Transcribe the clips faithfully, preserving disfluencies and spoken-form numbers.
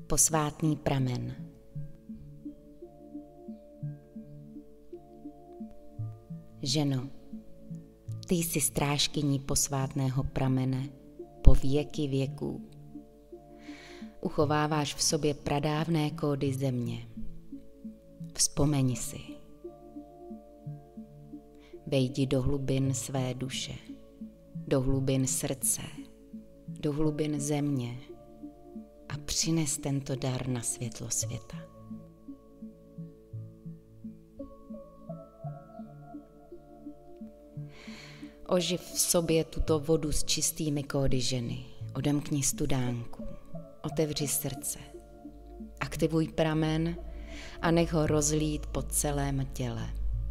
Posvátný pramen. Ženo, ty jsi strážkyní posvátného pramene po věky věků. Uchováváš v sobě pradávné kódy země. Vzpomeň si. Vejdi do hlubin své duše, do hlubin srdce, do hlubin země a přines tento dar na světlo světa. Oživ v sobě tuto vodu s čistými kódy ženy. Odemkni studánku, otevři srdce, aktivuj pramen a nech ho rozlít po celém těle.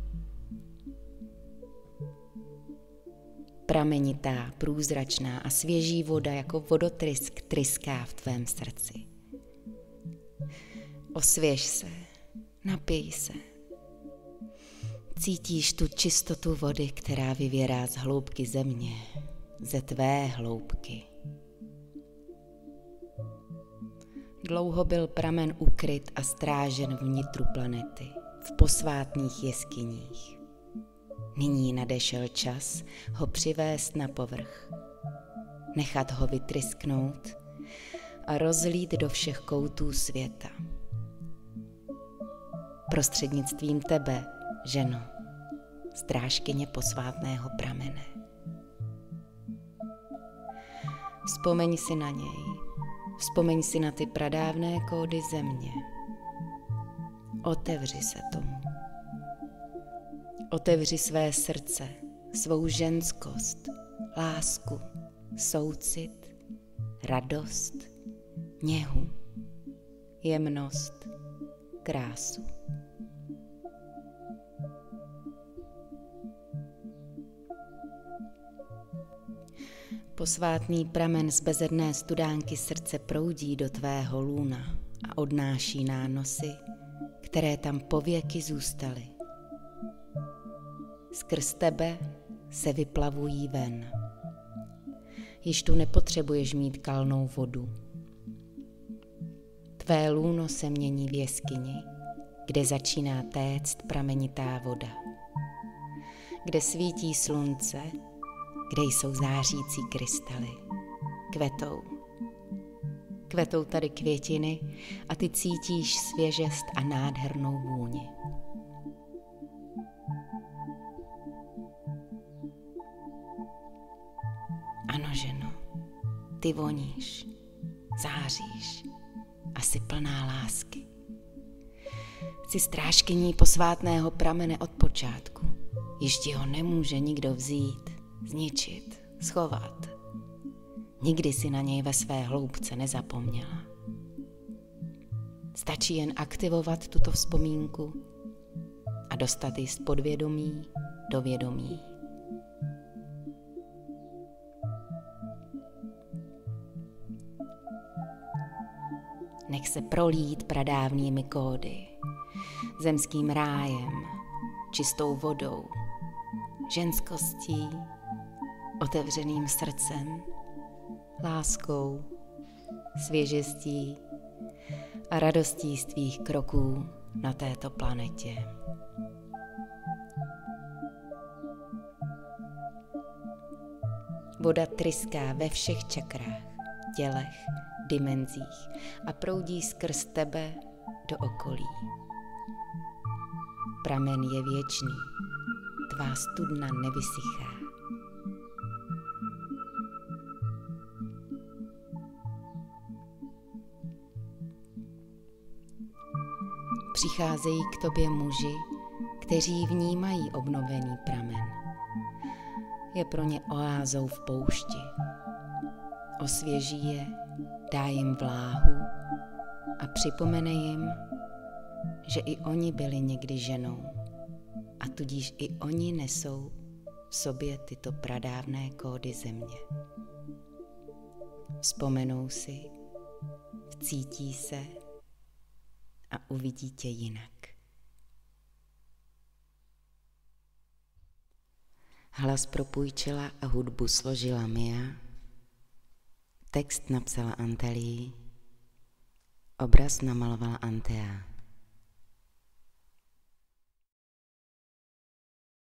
Pramenitá, průzračná a svěží voda jako vodotrysk tryská v tvém srdci. Osvěž se, napij se. Cítíš tu čistotu vody, která vyvěrá z hloubky země, ze tvé hloubky. Dlouho byl pramen ukryt a strážen vnitru planety, v posvátných jeskyních. Nyní nadešel čas ho přivést na povrch, nechat ho vytrysknout a rozlít do všech koutů světa. Prostřednictvím tebe, ženo, strážkyně posvátného pramene. Vzpomeň si na něj, vzpomeň si na ty pradávné kódy země. Otevři se tomu. Otevři své srdce, svou ženskost, lásku, soucit, radost, něhu, jemnost, krásu. Posvátný pramen z bezedné studánky srdce proudí do tvého lůna a odnáší nánosy, které tam pověky zůstaly. Skrz tebe se vyplavují ven. Již tu nepotřebuješ mít kalnou vodu. Tvé lůno se mění v jeskyni, kde začíná téct pramenitá voda. Kde svítí slunce, kde jsou zářící krystaly. Kvetou. Kvetou tady květiny a ty cítíš svěžest a nádhernou vůni. Ano, ženo, ty voníš, záříš a jsi plná lásky. Jsi strážkyní posvátného pramene od počátku. Již ti ho nemůže nikdo vzít, zničit, schovat. Nikdy si na něj ve své hloubce nezapomněla. Stačí jen aktivovat tuto vzpomínku a dostat ji z podvědomí do vědomí. Nech se prolít pradávnými kódy, zemským rájem, čistou vodou, ženskostí, otevřeným srdcem, láskou, svěžestí a radostí z tvých kroků na této planetě. Voda tryská ve všech čakrách, tělech, dimenzích a proudí skrz tebe do okolí. Pramen je věčný, tvá studna nevysychá. Přicházejí k tobě muži, kteří vnímají obnovený pramen. Je pro ně oázou v poušti. Osvěží je, dá jim vláhu a připomene jim, že i oni byli někdy ženou a tudíž i oni nesou v sobě tyto pradávné kódy země. Vzpomenou si, vcítí se a uvidí tě jinak. Hlas propůjčila a hudbu složila Mia, text napsala Antelii, Obraz namalovala Antea.